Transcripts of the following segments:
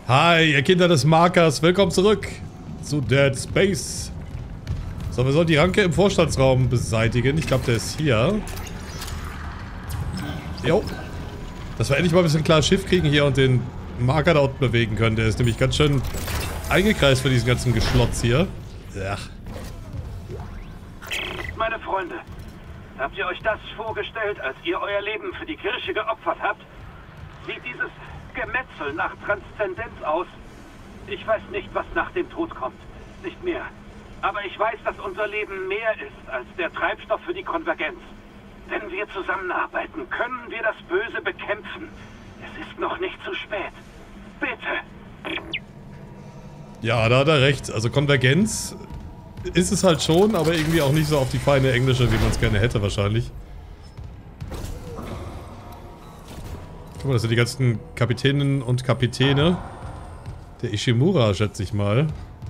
Hi, ihr Kinder des Markers, willkommen zurück zu Dead Space. So, wir sollen die Ranke im Vorstandsraum beseitigen. Ich glaube, der ist hier. Jo. Dass wir endlich mal ein bisschen klares Schiff kriegen hier und den Marker da unten bewegen können. Der ist nämlich ganz schön eingekreist für diesen ganzen Geschlotz hier. Ja. Meine Freunde, habt ihr euch das vorgestellt, als ihr euer Leben für die Kirche geopfert habt? Sieht dieses Gemetzel nach Transzendenz aus? Ich weiß nicht, was nach dem Tod kommt. Nicht mehr. Aber ich weiß, dass unser Leben mehr ist als der Treibstoff für die Konvergenz. Wenn wir zusammenarbeiten, können wir das Böse bekämpfen. Es ist noch nicht zu spät. Bitte. Ja, da hat er recht. Also Konvergenz ist es halt schon, aber irgendwie auch nicht so auf die feine Englische, wie man es gerne hätte wahrscheinlich. Guck mal, das sind die ganzen Kapitäninnen und Kapitäne der Ishimura, schätze ich mal.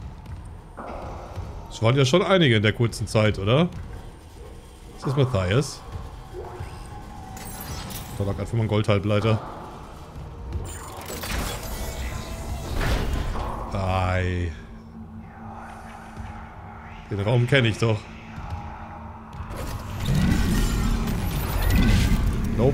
Das waren ja schon einige in der kurzen Zeit, oder? Ist das Matthias? Da lag einfach mal ein Goldhalbleiter. Ei. Den Raum kenne ich doch. Nope.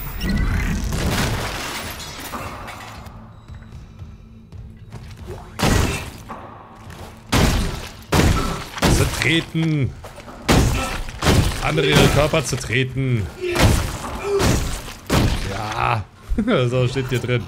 Zertreten. Andere ihre Körper zertreten. Ja. So steht hier drin.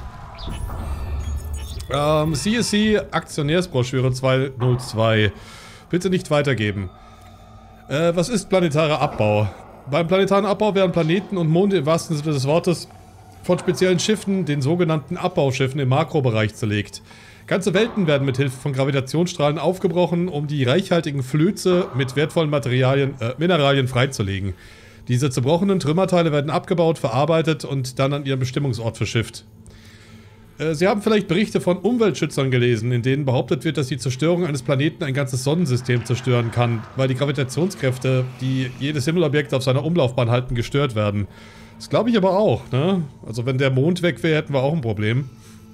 CSC Aktionärsbroschüre 202. Bitte nicht weitergeben. Was ist planetarer Abbau? Beim planetaren Abbau werden Planeten und Monde im wahrsten Sinne des Wortes von speziellen Schiffen, den sogenannten Abbauschiffen, im Makrobereich zerlegt. Ganze Welten werden mit Hilfe von Gravitationsstrahlen aufgebrochen, um die reichhaltigen Flöze mit wertvollen Mineralien freizulegen. Diese zerbrochenen Trümmerteile werden abgebaut, verarbeitet und dann an ihren Bestimmungsort verschifft. Sie haben vielleicht Berichte von Umweltschützern gelesen, in denen behauptet wird, dass die Zerstörung eines Planeten ein ganzes Sonnensystem zerstören kann, weil die Gravitationskräfte, die jedes Himmelobjekt auf seiner Umlaufbahn halten, gestört werden. Das glaube ich aber auch, ne? Also wenn der Mond weg wäre, hätten wir auch ein Problem.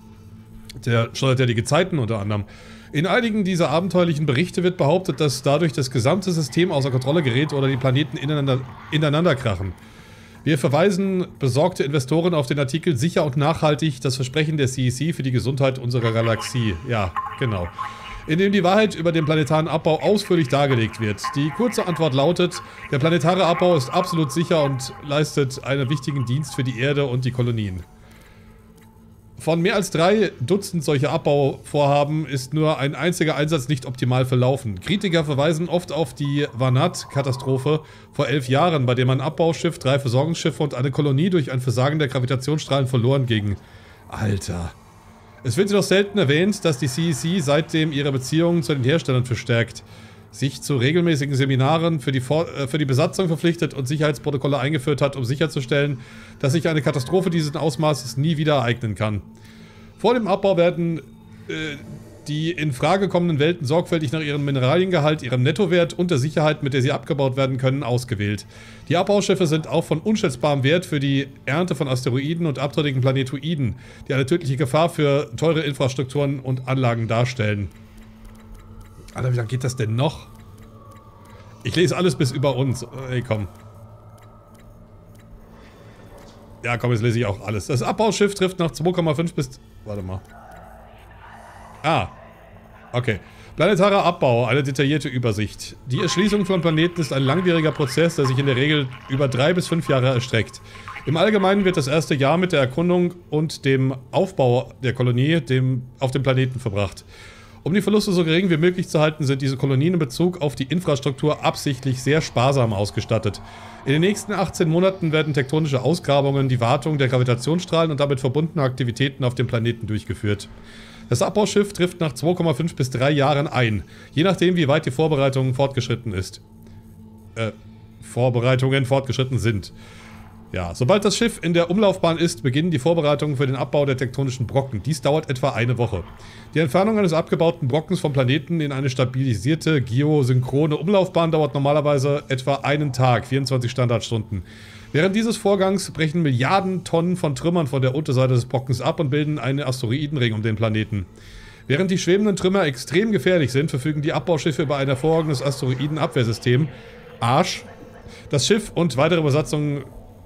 Der steuert ja die Gezeiten unter anderem. In einigen dieser abenteuerlichen Berichte wird behauptet, dass dadurch das gesamte System außer Kontrolle gerät oder die Planeten ineinander krachen. Wir verweisen besorgte Investoren auf den Artikel Sicher und nachhaltig, das Versprechen der CEC für die Gesundheit unserer Galaxie. Ja, genau. In dem die Wahrheit über den planetaren Abbau ausführlich dargelegt wird. Die kurze Antwort lautet, der planetare Abbau ist absolut sicher und leistet einen wichtigen Dienst für die Erde und die Kolonien. Von mehr als 3 Dutzend solcher Abbauvorhaben ist nur ein einziger Einsatz nicht optimal verlaufen. Kritiker verweisen oft auf die Vanat-Katastrophe vor 11 Jahren, bei der ein Abbauschiff, 3 Versorgungsschiffe und eine Kolonie durch ein Versagen der Gravitationsstrahlen verloren gingen. Alter. Es wird jedoch selten erwähnt, dass die CEC seitdem ihre Beziehungen zu den Herstellern verstärkt, sich zu regelmäßigen Seminaren für die Besatzung verpflichtet und Sicherheitsprotokolle eingeführt hat, um sicherzustellen, dass sich eine Katastrophe dieses Ausmaßes nie wieder ereignen kann. Vor dem Abbau werden die in Frage kommenden Welten sorgfältig nach ihrem Mineraliengehalt, ihrem Nettowert und der Sicherheit, mit der sie abgebaut werden können, ausgewählt. Die Abbauschiffe sind auch von unschätzbarem Wert für die Ernte von Asteroiden und abtrünnigen Planetoiden, die eine tödliche Gefahr für teure Infrastrukturen und Anlagen darstellen. Alter, wie lange geht das denn noch? Ich lese alles bis über uns. Ey, komm. Ja, komm, jetzt lese ich auch alles. Das Abbauschiff trifft nach 2,5 bis... Warte mal. Ah. Okay. Planetarer Abbau, eine detaillierte Übersicht. Die Erschließung von Planeten ist ein langwieriger Prozess, der sich in der Regel über 3 bis 5 Jahre erstreckt. Im Allgemeinen wird das erste Jahr mit der Erkundung und dem Aufbau der Kolonie auf dem Planeten verbracht. Um die Verluste so gering wie möglich zu halten, sind diese Kolonien in Bezug auf die Infrastruktur absichtlich sehr sparsam ausgestattet. In den nächsten 18 Monaten werden tektonische Ausgrabungen, die Wartung der Gravitationsstrahlen und damit verbundene Aktivitäten auf dem Planeten durchgeführt. Das Abbauschiff trifft nach 2,5 bis 3 Jahren ein, je nachdem wie weit die Vorbereitungen fortgeschritten sind. Ja, sobald das Schiff in der Umlaufbahn ist, beginnen die Vorbereitungen für den Abbau der tektonischen Brocken. Dies dauert etwa eine Woche. Die Entfernung eines abgebauten Brockens vom Planeten in eine stabilisierte, geosynchrone Umlaufbahn dauert normalerweise etwa einen Tag, 24 Standardstunden. Während dieses Vorgangs brechen Milliarden Tonnen von Trümmern von der Unterseite des Brockens ab und bilden einen Asteroidenring um den Planeten. Während die schwebenden Trümmer extrem gefährlich sind, verfügen die Abbauschiffe über ein hervorragendes Asteroidenabwehrsystem. Arsch. Das Schiff und weitere Besatzungen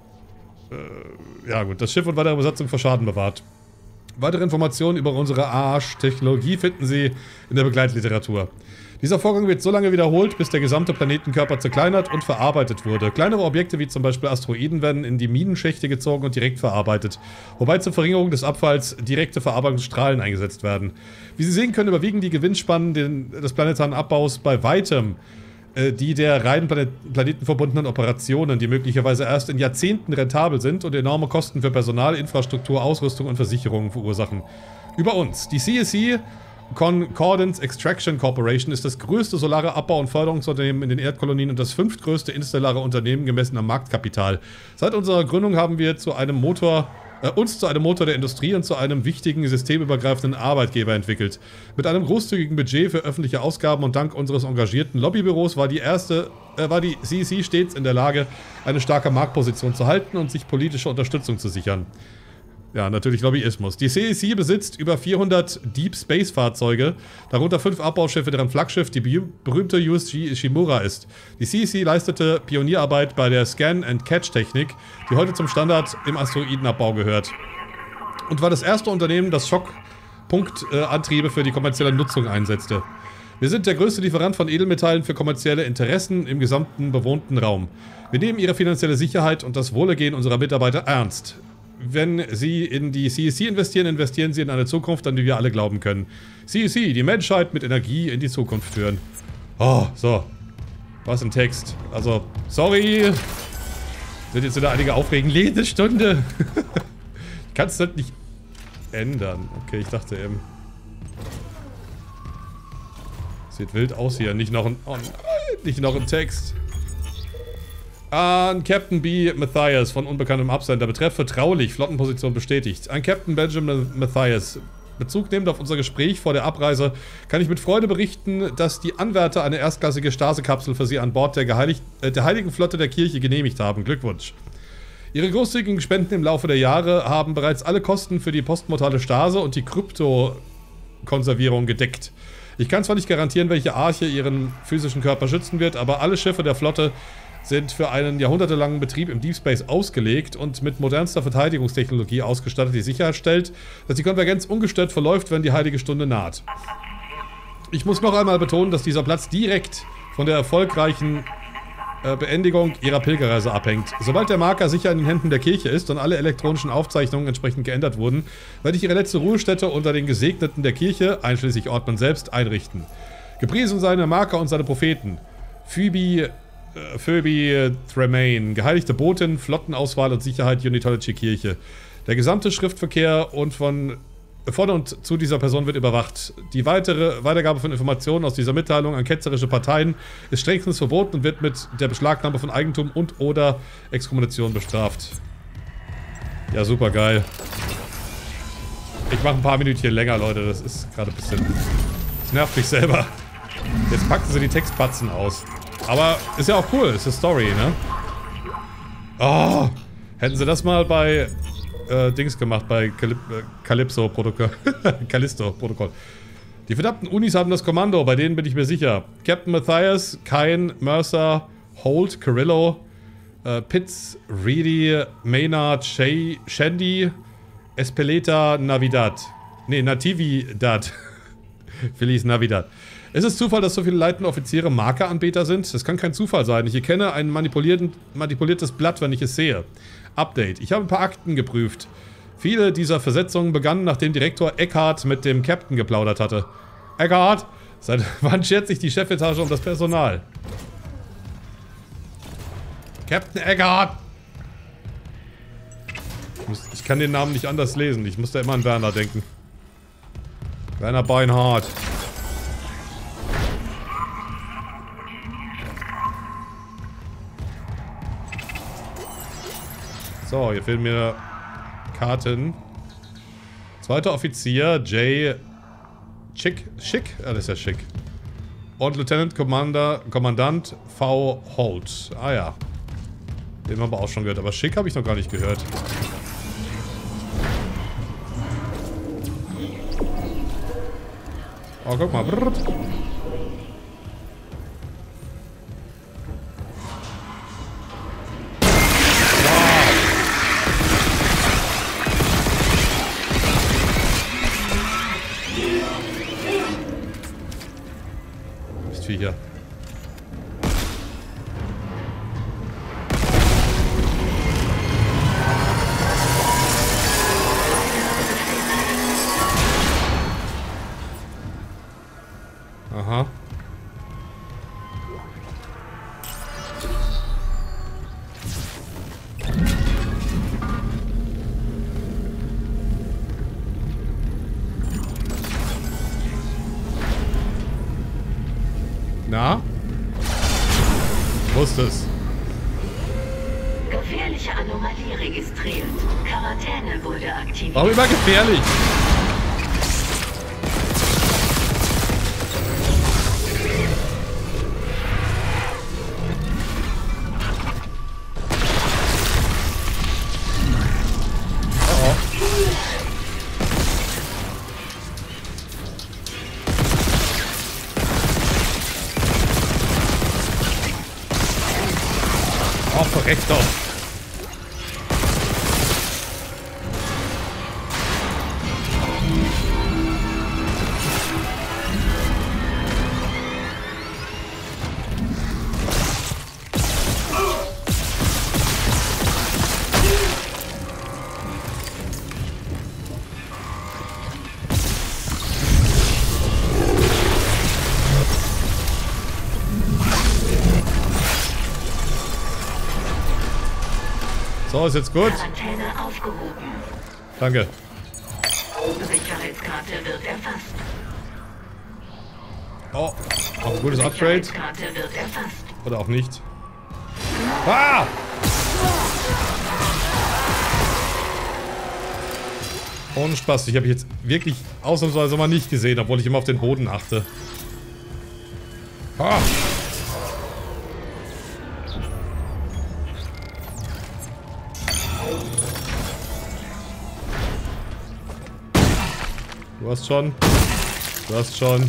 das Schiff und weitere Besatzung vor Schaden bewahrt. Weitere Informationen über unsere Arsch-Technologie finden Sie in der Begleitliteratur. Dieser Vorgang wird so lange wiederholt, bis der gesamte Planetenkörper zerkleinert und verarbeitet wurde. Kleinere Objekte wie zum Beispiel Asteroiden werden in die Minenschächte gezogen und direkt verarbeitet, wobei zur Verringerung des Abfalls direkte Verarbeitungsstrahlen eingesetzt werden. Wie Sie sehen können, überwiegen die Gewinnspannen des planetaren Abbaus bei weitem die der rein planetenverbundenen Operationen, die möglicherweise erst in Jahrzehnten rentabel sind und enorme Kosten für Personal, Infrastruktur, Ausrüstung und Versicherungen verursachen. Über uns. Die CSE Concordance Extraction Corporation ist das größte solare Abbau- und Förderungsunternehmen in den Erdkolonien und das 5. größte interstellare Unternehmen gemessen am Marktkapital. Seit unserer Gründung haben wir uns zu einem Motor der Industrie und zu einem wichtigen systemübergreifenden Arbeitgeber entwickelt. Mit einem großzügigen Budget für öffentliche Ausgaben und dank unseres engagierten Lobbybüros war die CSE stets in der Lage, eine starke Marktposition zu halten und sich politische Unterstützung zu sichern. Ja, natürlich Lobbyismus. Die CSE besitzt über 400 Deep Space Fahrzeuge, darunter 5 Abbauschiffe, deren Flaggschiff die berühmte USG Shimura ist. Die CSE leistete Pionierarbeit bei der Scan-and-Catch-Technik, die heute zum Standard im Asteroidenabbau gehört. Und war das erste Unternehmen, das Schockpunktantriebe für die kommerzielle Nutzung einsetzte. Wir sind der größte Lieferant von Edelmetallen für kommerzielle Interessen im gesamten bewohnten Raum. Wir nehmen ihre finanzielle Sicherheit und das Wohlergehen unserer Mitarbeiter ernst. Wenn Sie in die CSE investieren, investieren Sie in eine Zukunft, an die wir alle glauben können. CSE, die Menschheit mit Energie in die Zukunft führen. Oh, so. Was ein Text. Also, sorry. Sind jetzt wieder einige aufregende Lesestunde. Ich kann es halt nicht ändern. Okay, ich dachte eben. Sieht wild aus hier. Nicht noch ein... Oh nein, nicht noch ein Text. An Captain B. Matthias von unbekanntem Absender. Betreff vertraulich. Flottenposition bestätigt. An Captain Benjamin Matthias. Bezug nehmend auf unser Gespräch vor der Abreise kann ich mit Freude berichten, dass die Anwärter eine erstklassige Stasekapsel für Sie an Bord der Heiligen Flotte der Kirche genehmigt haben. Glückwunsch. Ihre großzügigen Spenden im Laufe der Jahre haben bereits alle Kosten für die postmortale Stase und die Kryptokonservierung gedeckt. Ich kann zwar nicht garantieren, welche Arche Ihren physischen Körper schützen wird, aber alle Schiffe der Flotte sind für einen jahrhundertelangen Betrieb im Deep Space ausgelegt und mit modernster Verteidigungstechnologie ausgestattet, die sicherstellt, dass die Konvergenz ungestört verläuft, wenn die heilige Stunde naht. Ich muss noch einmal betonen, dass dieser Platz direkt von der erfolgreichen Beendigung Ihrer Pilgerreise abhängt. Sobald der Marker sicher in den Händen der Kirche ist und alle elektronischen Aufzeichnungen entsprechend geändert wurden, werde ich Ihre letzte Ruhestätte unter den Gesegneten der Kirche, einschließlich Ordmann selbst, einrichten. Gepriesen seien der Marker und seine Propheten. Phoebe Tremaine, geheiligte Botin, Flottenauswahl und Sicherheit, Unitology Kirche. Der gesamte Schriftverkehr und von und zu dieser Person wird überwacht. Die Weitergabe von Informationen aus dieser Mitteilung an ketzerische Parteien ist strengstens verboten und wird mit der Beschlagnahme von Eigentum und oder Exkommunikation bestraft. Ja, super geil. Ich mache ein paar Minütchen länger, Leute. Das ist gerade ein bisschen... Das nervt mich selber. Jetzt packen sie die Textbatzen aus. Aber ist ja auch cool, ist eine Story, ne? Oh, hätten sie das mal bei Dings gemacht, bei Callisto-Protokoll. Callisto-Protokoll. Die verdammten Unis haben das Kommando, bei denen bin ich mir sicher. Captain Matthias, Kine, Mercer, Holt, Carrillo, Pitts, Reedy, Maynard, Shandy, Espeleta, Navidad. Ne, Natividad. Feliz Navidad. Es ist Zufall, dass so viele leitende Offiziere Markeranbeter sind? Das kann kein Zufall sein. Ich erkenne ein manipuliertes Blatt, wenn ich es sehe. Update. Ich habe ein paar Akten geprüft. Viele dieser Versetzungen begannen, nachdem Direktor Eckhart mit dem Captain geplaudert hatte. Eckhart? Seit wann schert sich die Chefetage um das Personal? Captain Eckhart! Ich kann den Namen nicht anders lesen. Ich muss da immer an Werner denken. Werner Beinhardt. So, hier fehlen mir Karten. Zweiter Offizier, Jay Schick. Ah, das ist ja Schick. Und Lieutenant Kommandant V. Holt. Ah ja. Den haben wir auch schon gehört. Aber Schick habe ich noch gar nicht gehört. Oh, guck mal. Brrrt. Viecher. Aha. Na? Wusste es. Gefährliche Anomalie registriert. Quarantäne wurde aktiviert. Warum immer gefährlich? Oh, verreckt doch. So, ist jetzt gut. Quarantäne aufgehoben. Danke. Sicherheitskarte wird erfasst. Oh, auch ein gutes Upgrade. Sicherheitskarte wird erfasst. Oder auch nicht. Ah! Ohne Spaß, ich habe jetzt wirklich ausnahmsweise mal nicht gesehen, obwohl ich immer auf den Boden achte. Ah! Du hast schon. Du hast schon.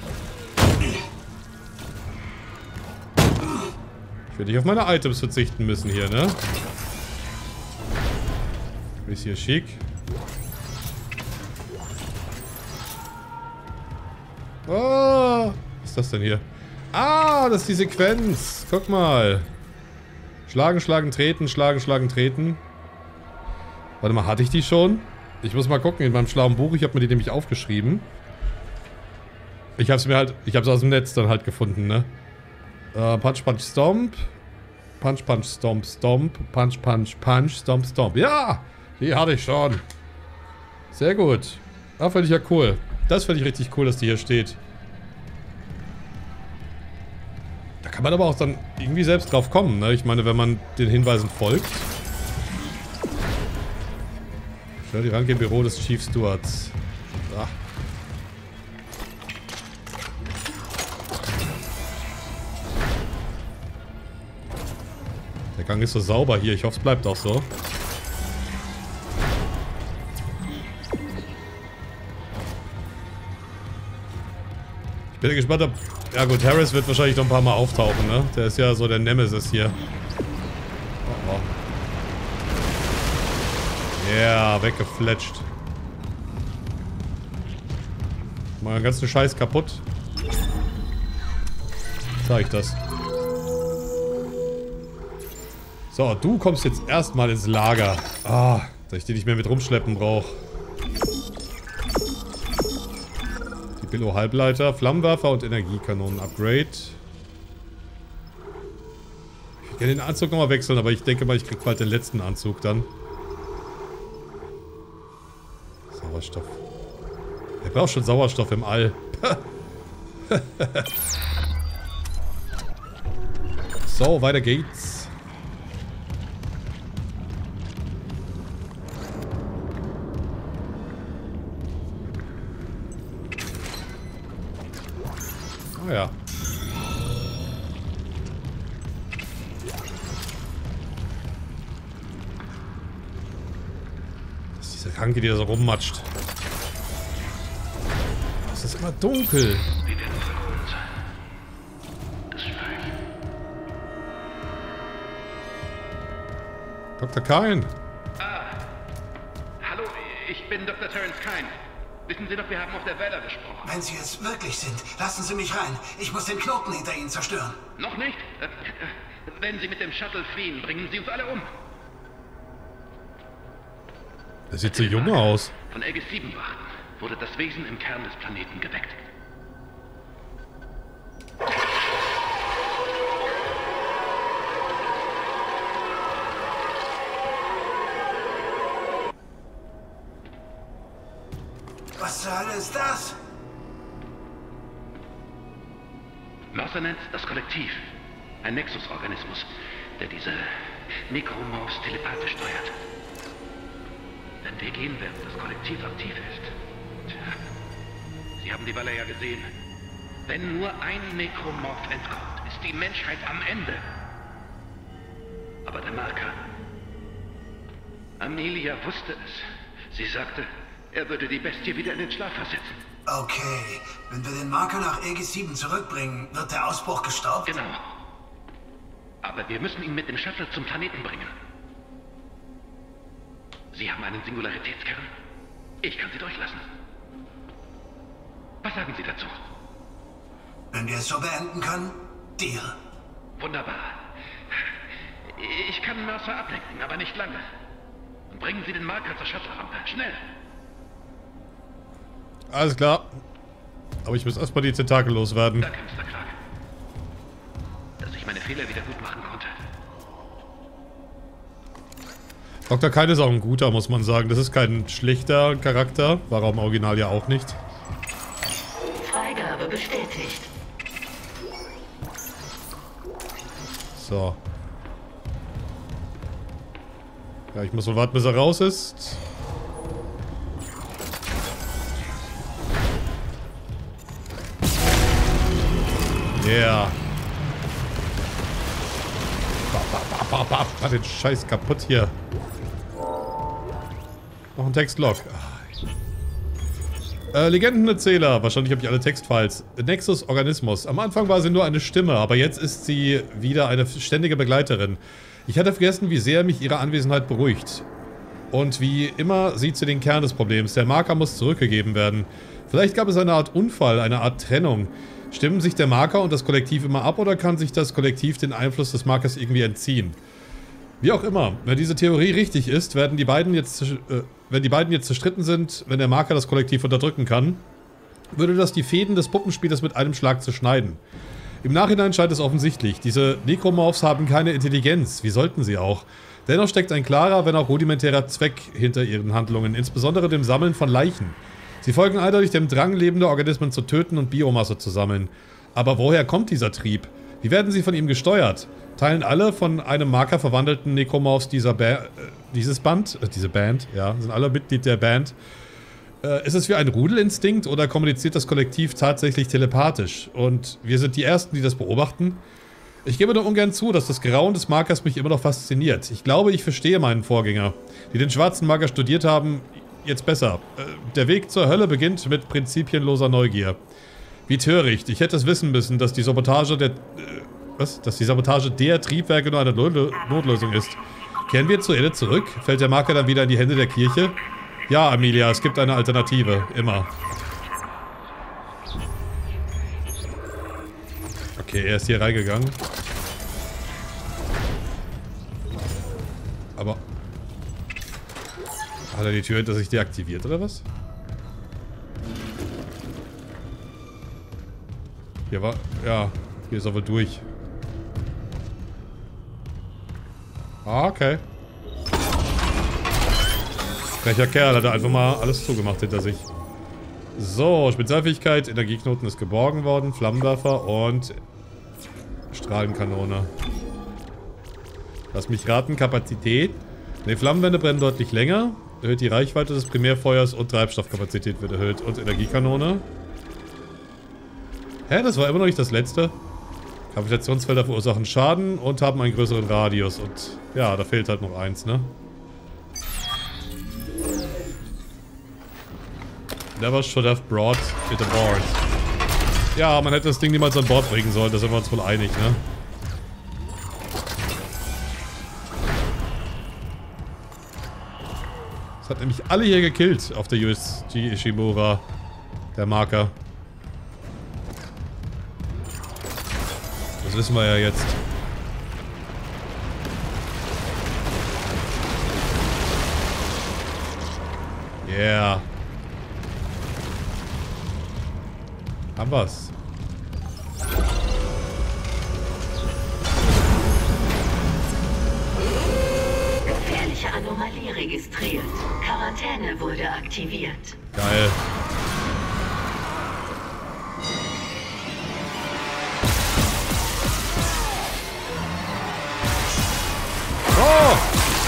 Ich werde nicht auf meine Items verzichten müssen hier, ne? Ist hier schick. Oh, was ist das denn hier? Ah, das ist die Sequenz. Guck mal. Schlagen, schlagen, treten, schlagen, schlagen, treten. Warte mal, hatte ich die schon? Ich muss mal gucken in meinem schlauen Buch. Ich habe mir die nämlich aufgeschrieben. Ich habe es aus dem Netz dann halt gefunden, ne? Punch, Punch, Stomp. Punch, Punch, Stomp, Stomp. Punch, Punch, Punch, Stomp, Stomp. Ja! Die hatte ich schon. Sehr gut. Ah, fand ich ja cool. Das fand ich richtig cool, dass die hier steht. Da kann man aber auch dann irgendwie selbst drauf kommen, ne? Ich meine, wenn man den Hinweisen folgt. Schnell die Ranke im Büro des Chief Stewards. Ah. Der Gang ist so sauber hier. Ich hoffe, es bleibt auch so. Ich bin gespannt, ob... Ja gut, Harris wird wahrscheinlich noch ein paar Mal auftauchen, ne? Der ist ja so der Nemesis hier. Oh, oh. Ja, weggefletscht. Mal den ganzen Scheiß kaputt. Sag ich das. So, du kommst jetzt erstmal ins Lager. Ah, dass ich die nicht mehr mit rumschleppen brauche. Die Billo-Halbleiter, Flammenwerfer und Energiekanonen-Upgrade. Ich würde gerne den Anzug nochmal wechseln, aber ich denke mal, ich krieg bald den letzten Anzug dann. Sauerstoff. Er braucht schon Sauerstoff im All. So, weiter geht's. Ah ja. Das ist diese Ranke, die da so rummatscht. Es ist immer dunkel. Dr. Kyne. Hallo, ich bin Dr. Terence Kyne. Wissen Sie doch, wir haben auf der Welle gesprochen. Wenn Sie es wirklich sind, lassen Sie mich rein. Ich muss den Knoten hinter Ihnen zerstören. Noch nicht? Wenn Sie mit dem Shuttle fliehen, bringen Sie uns alle um. Das sieht so jung aus. Von LG-7-Wachen wurde das Wesen im Kern des Planeten geweckt. Was zur Hölle ist das? Mercer nennt das Kollektiv. Ein Nexus-Organismus, der diese Necromorphs telepathisch steuert. Wenn wir gehen, während das Kollektiv aktiv ist. Tja, Sie haben die Welle ja gesehen. Wenn nur ein Necromorph entkommt, ist die Menschheit am Ende. Aber der Marker... Amelia wusste es. Sie sagte, er würde die Bestie wieder in den Schlaf versetzen. Okay, wenn wir den Marker nach EG-7 zurückbringen, wird der Ausbruch gestoppt? Genau. Aber wir müssen ihn mit dem Shuttle zum Planeten bringen. Sie haben einen Singularitätskern. Ich kann Sie durchlassen. Was sagen Sie dazu? Wenn wir es so beenden können, Deal. Wunderbar. Ich kann Mercer ablenken, aber nicht lange. Und bringen Sie den Marker zur Shuttle-Rampe. Schnell! Alles klar. Aber ich muss erstmal die Tentakel loswerden. Danke, Mr. Clark. Dass ich meine Fehler wieder gut machen konnte. Dr. Kyne ist auch ein guter, muss man sagen. Das ist kein schlechter Charakter. War er im Original ja auch nicht. Freigabe bestätigt. So. Ja, ich muss wohl warten, bis er raus ist. Yeah. Mach den Scheiß kaputt hier. Noch ein Textlog. Legendenerzähler. Wahrscheinlich habe ich alle Textfiles. Nexus Organismus. Am Anfang war sie nur eine Stimme, aber jetzt ist sie wieder eine ständige Begleiterin. Ich hatte vergessen, wie sehr mich ihre Anwesenheit beruhigt. Und wie immer sieht sie den Kern des Problems. Der Marker muss zurückgegeben werden. Vielleicht gab es eine Art Unfall, eine Art Trennung. Stimmen sich der Marker und das Kollektiv immer ab oder kann sich das Kollektiv den Einfluss des Markers irgendwie entziehen? Wie auch immer, wenn diese Theorie richtig ist, wenn die beiden jetzt zerstritten sind, wenn der Marker das Kollektiv unterdrücken kann, würde das die Fäden des Puppenspielers mit einem Schlag zerschneiden. Im Nachhinein scheint es offensichtlich, diese Necromorphs haben keine Intelligenz, wie sollten sie auch. Dennoch steckt ein klarer, wenn auch rudimentärer Zweck hinter ihren Handlungen, insbesondere dem Sammeln von Leichen. Sie folgen eindeutig dem Drang, lebende Organismen zu töten und Biomasse zu sammeln. Aber woher kommt dieser Trieb? Wie werden sie von ihm gesteuert? Teilen alle von einem Marker verwandelten Necromorphs diese Band, ja, sind alle Mitglied der Band. Ist es wie ein Rudelinstinkt oder kommuniziert das Kollektiv tatsächlich telepathisch? Und wir sind die Ersten, die das beobachten? Ich gebe nur ungern zu, dass das Grauen des Markers mich immer noch fasziniert. Ich glaube, ich verstehe meinen Vorgänger, die den schwarzen Marker studiert haben, jetzt besser. Der Weg zur Hölle beginnt mit prinzipienloser Neugier. Wie töricht. Ich hätte es wissen müssen, dass die Sabotage der Triebwerke nur eine Notlösung ist. Kehren wir zur Erde zurück? Fällt der Marker dann wieder in die Hände der Kirche? Ja, Amelia, es gibt eine Alternative. Immer. Okay, er ist hier reingegangen. Aber... Hat er die Tür hinter sich deaktiviert, oder was? Hier war... Ja, hier ist er wohl durch. Ah, okay. Frecher Kerl, hat er einfach mal alles zugemacht hinter sich. So, Spezialfähigkeit, Energieknoten ist geborgen worden, Flammenwerfer und Strahlenkanone. Lass mich raten, Kapazität. Ne, Flammenwände brennen deutlich länger. Erhöht die Reichweite des Primärfeuers und Treibstoffkapazität wird erhöht. Und Energiekanone. Hä, das war immer noch nicht das letzte. Gravitationsfelder verursachen Schaden und haben einen größeren Radius. Und ja, da fehlt halt noch eins, ne? Never should have brought it aboard. Ja, man hätte das Ding niemals an Bord bringen sollen, da sind wir uns wohl einig, ne? Das hat nämlich alle hier gekillt auf der USG Ishimura. Der Marker. Das wissen wir ja jetzt. Yeah. Haben wir's. Gefährliche Anomalie registriert. Quarantäne wurde aktiviert. Geil. Oh!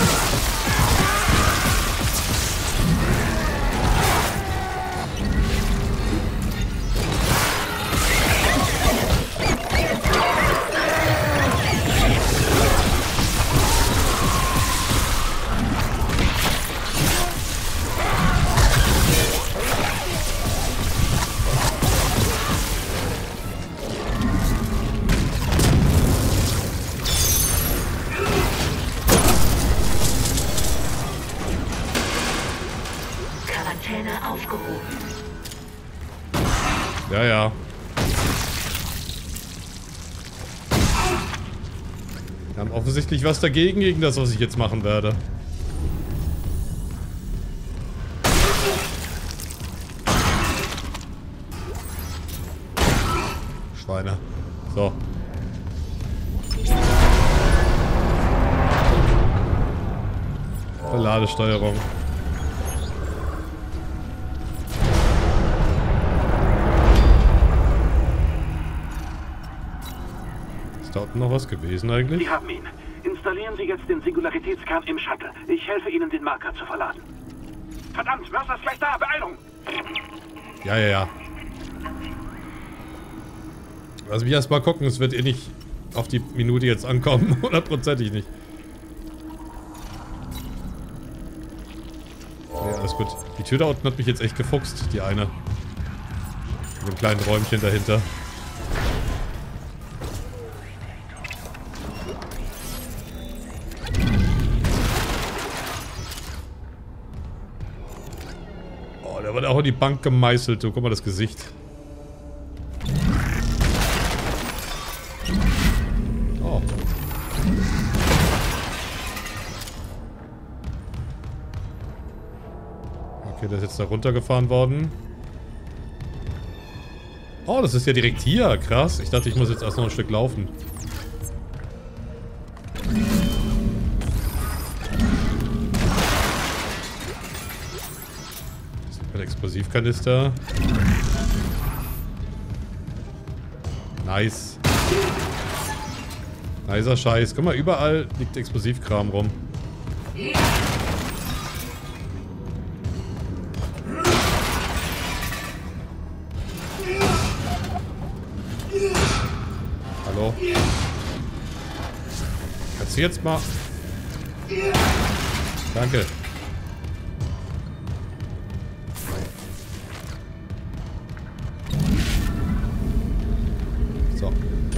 Ja, ja. Wir haben offensichtlich was dagegen, gegen das, was ich jetzt machen werde. Schweine. So. Ladesteuerung. Ist da unten noch was gewesen eigentlich? Sie haben ihn. Installieren Sie jetzt den Singularitätskern im Shuttle. Ich helfe Ihnen, den Marker zu verladen. Verdammt, Mercer ist gleich da. Beeilung! Ja, ja, ja. Also wir erstmal gucken, es wird eh nicht auf die Minute jetzt ankommen. 100%ig nicht. Ja, alles gut. Die Tür da unten hat mich jetzt echt gefuchst, die eine. Mit dem kleinen Räumchen dahinter. Oh, der wird auch in die Bank gemeißelt. Du, guck mal das Gesicht. Oh. Okay, der ist jetzt da runtergefahren worden. Oh, das ist ja direkt hier. Krass. Ich dachte, ich muss jetzt erst noch ein Stück laufen. Ein Explosivkanister. Nice. Nicer Scheiß. Guck mal, überall liegt Explosivkram rum. Hallo? Kannst du jetzt mal... Danke. So.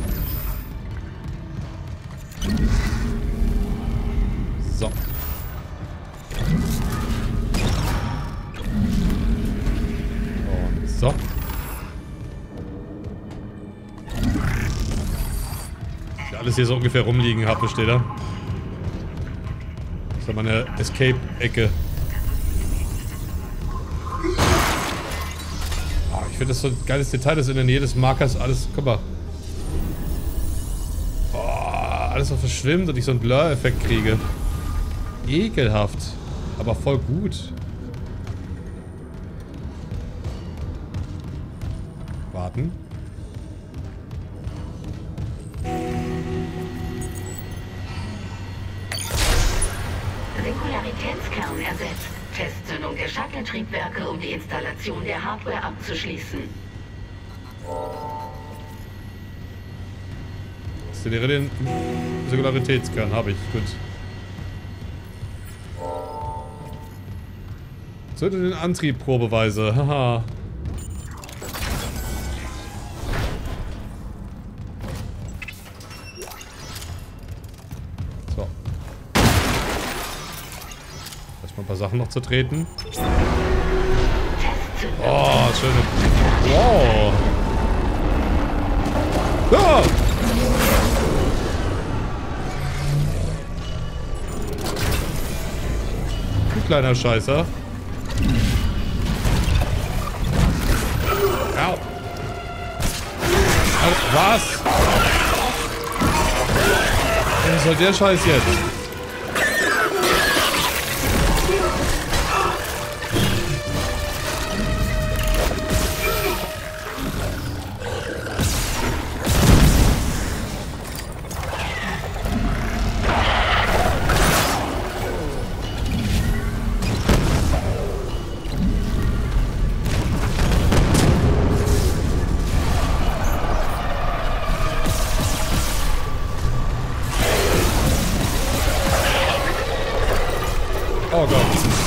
So. Und so. Ich alles hier so ungefähr rumliegen habe, steht da. Das ist meine Escape-Ecke. Oh, ich finde das so ein geiles Detail, dass in der Nähe des Markers alles... Guck mal. Oh, alles so verschwimmt und ich so einen Blur-Effekt kriege. Ekelhaft. Aber voll gut. Warten. Singularitätskern ersetzt. Testzündung der Shuttle-Triebwerke, um die Installation der Hardware abzuschließen. Installiere den Singularitätskern. Habe ich. Gut. Zünde den Antrieb probeweise. Haha. So. Erstmal ein paar Sachen noch zu treten. Oh, schöne. Wow. Ja. Du kleiner Scheißer. Au. Was? Was soll der Scheiß jetzt? Oh Gott.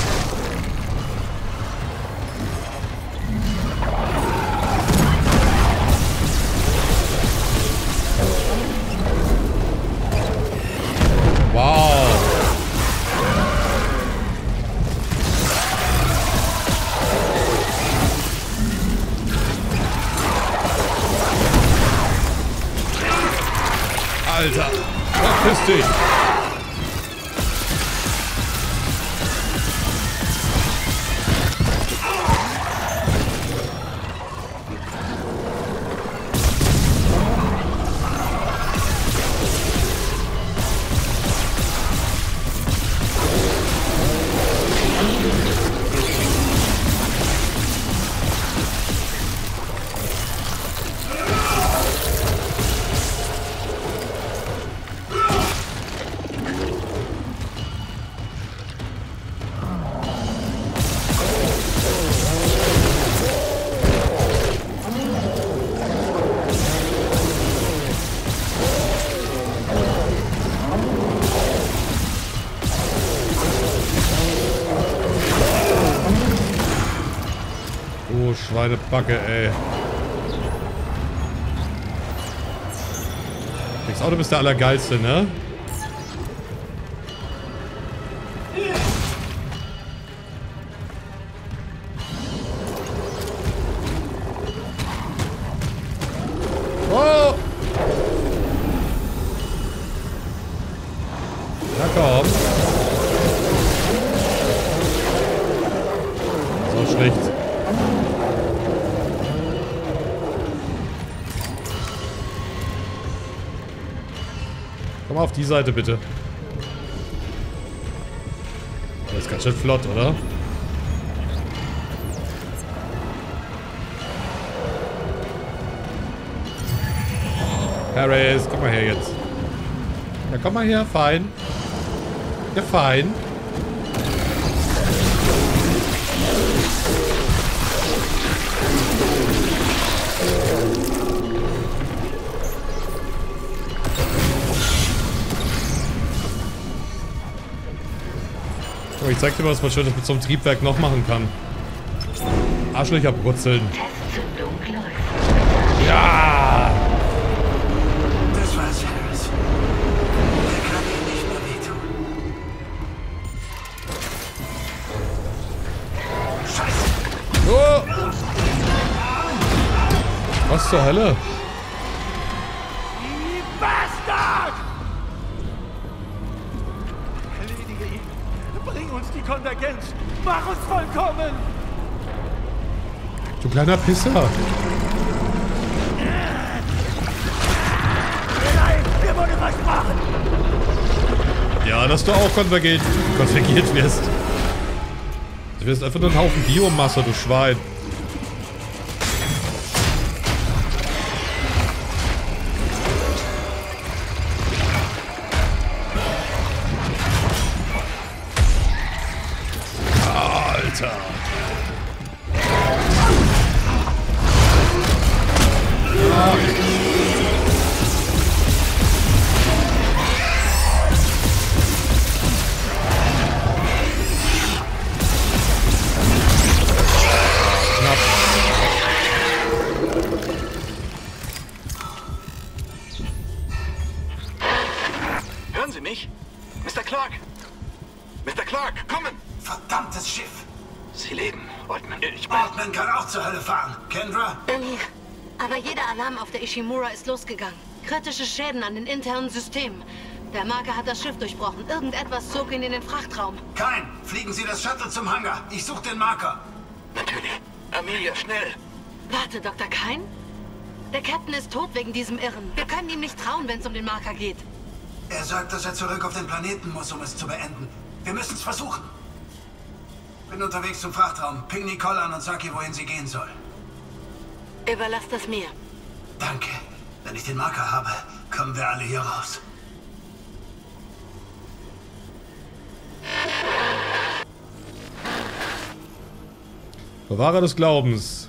Wow. Alter. Verpiss dich. Oh, Schweinebacke, ey. Denkst auch, du bist der Allergeilste, ne? Oh! Na komm. So schlecht. Komm mal auf die Seite, bitte. Das ist ganz schön flott, oder? Paris, komm mal her jetzt. Ja, komm mal her, fein. Ja, fein. Oh, ich zeig dir mal, was man schön mit so einem Triebwerk noch machen kann. Arschlöcher brutzeln. Testzündung läuft. Ja! Das war's, Harris. Er kann dir nicht mehr wehtun. Scheiße! Oh! Was zur Hölle? Bastard! Erledige ihn. Bring uns die Konvergenz. Mach uns vollkommen. Du kleiner Pisser. Nein, mir wurde versprochen. Ja, dass du auch konvergiert wirst. Du wirst einfach nur ein Haufen Biomasse, du Schwein. Alter. Hören Sie mich? Mr. Clark! Mr. Clark, kommen! Verdammtes Schiff! Sie leben, Oldman. Oldman kann auch zur Hölle fahren. Kendra? Hier. Aber jeder Alarm auf der Ishimura ist losgegangen. Kritische Schäden an den internen Systemen. Der Marker hat das Schiff durchbrochen. Irgendetwas zog ihn in den Frachtraum. Kein! Fliegen Sie das Shuttle zum Hangar. Ich suche den Marker. Natürlich. Amelia, schnell! Warte, Dr. Kain? Der Captain ist tot wegen diesem Irren. Wir können ihm nicht trauen, wenn es um den Marker geht. Er sagt, dass er zurück auf den Planeten muss, um es zu beenden. Wir müssen es versuchen. Bin unterwegs zum Frachtraum. Ping Nicole an und sag ihr, wohin sie gehen soll. Überlass das mir. Danke. Wenn ich den Marker habe, kommen wir alle hier raus. Bewahrer des Glaubens.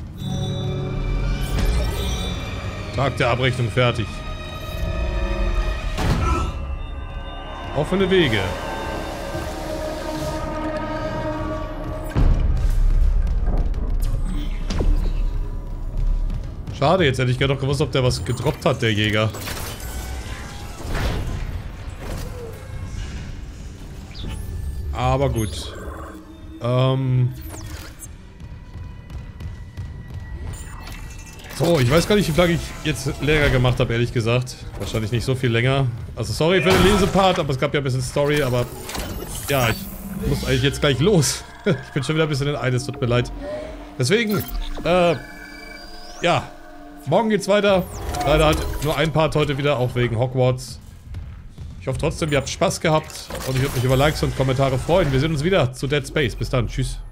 Tag der Abrechnung fertig. Offene Wege. Schade, jetzt hätte ich gerne noch gewusst, ob der was gedroppt hat, der Jäger. Aber gut. So, ich weiß gar nicht, wie lange ich jetzt länger gemacht habe, ehrlich gesagt. Wahrscheinlich nicht so viel länger. Also sorry für den Lesepart, aber es gab ja ein bisschen Story, aber... Ja, ich muss eigentlich jetzt gleich los. Ich bin schon wieder ein bisschen in Eines, tut mir leid. Deswegen, ja. Morgen geht's weiter. Leider halt nur ein Part heute wieder, auch wegen Hogwarts. Ich hoffe trotzdem, ihr habt Spaß gehabt. Und ich würde mich über Likes und Kommentare freuen. Wir sehen uns wieder zu Dead Space. Bis dann. Tschüss.